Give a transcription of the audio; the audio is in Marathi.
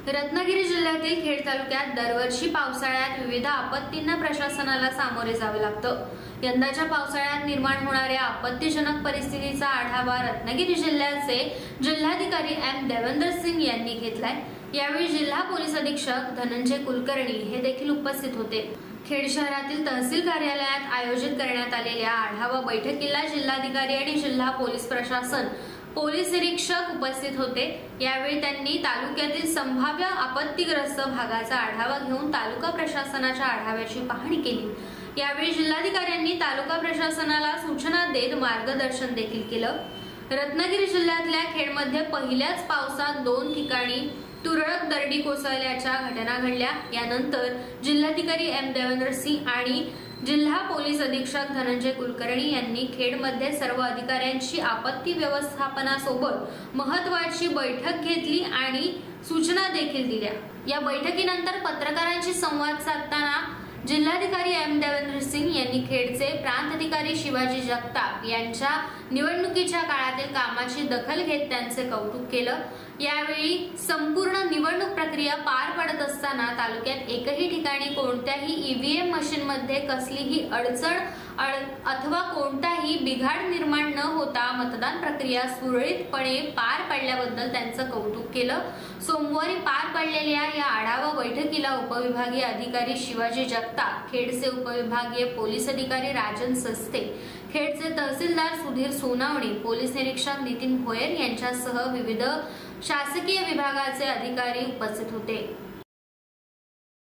रत्नागिरी जिल्ह्यातील खेड तालुक्यात दरवर्षी पावसाळ्यात विविध आपत्तींना प्रशासनाला सामोरे जावे लागतं। यंदाच्या पावसाळ्यात निर्माण होणाऱ्या आपत्तीजनक परिस्थितीचा आढावा रत्नागिरी जिल्ह्याचे जिल्हाधिकारी एम देवेंद्र सिंग यांनी घेतलाय। यावेळी जिल्हा पोलीस अधीक्षक धनंजय कुलकर्णी हे देखील उपस्थित होते। खेड शहरातील तहसील कार्यालयात आयोजित करण्यात आलेल्या आढावा बैठकीला जिल्हाधिकारी आणि जिल्हा पोलीस प्रशासन पोलीस निरीक्षक उपस्थित होते। यावेळी त्यांनी तालुक्यातील संभाव्य आपत्तीग्रस्त भागाचा आढावा घेऊन तालुका प्रशासनाच्या आढाव्याची पाहणी केली। यावेळी जिल्हाधिकाऱ्यांनी तालुका प्रशासनाला सूचना देत मार्गदर्शन देखील केलं। रत्नागिरी जिल्ह्यातल्या खेडमध्ये पहिल्याच पावसात 2 ठिकाणी तुरळक दरडी कोसळल्याच्या घटना घडल्या। यानंतर जिल्हाधिकारी एम देवेंद्र सिंग आणि जिल्हा पोलीस अधीक्षक धनंजय कुलकर्णी यांनी खेडमध्ये सर्व अधिकाऱ्यांची आपत्ती व्यवस्थापनासोबत महत्त्वाची बैठक घेतली आणि सूचना देखील दिल्या। या बैठकीनंतर पत्रकारांशी संवाद साधताना जिल्हाधिकारी एम देवेंद्र सिंग यांनी खेडचे प्रांत अधिकारी शिवाजी जगताप यांच्या निवडणुकीच्या काळातील कामाची दखल घेत त्यांचे कौतुक केलं। यावेळी संपूर्ण निवडणूक प्रक्रिया पार पडत असताना तालुक्यात एकही ठिकाणी कोणत्याही ईव्हीएम मशीनमध्ये कसलीही अडचण अथवा कोणताही बिघाड निर्माण न होता मतदान प्रक्रिया सुरळीतपणे पार पडल्याबद्दल त्यांचं कौतुक केलं। सोमवारी पार पडलेल्या या आढावा बैठकीला उपविभागीय अधिकारी शिवाजी जगताप, खेडचे उपविभागीय पोलीस अधिकारी राजन सस्ते, खेडचे तहसीलदार सुधीर सोनावणे, पोलीस निरीक्षक नितीन भोयर यांच्यासह विविध शासकीय विभागाचे अधिकारी उपस्थित होते।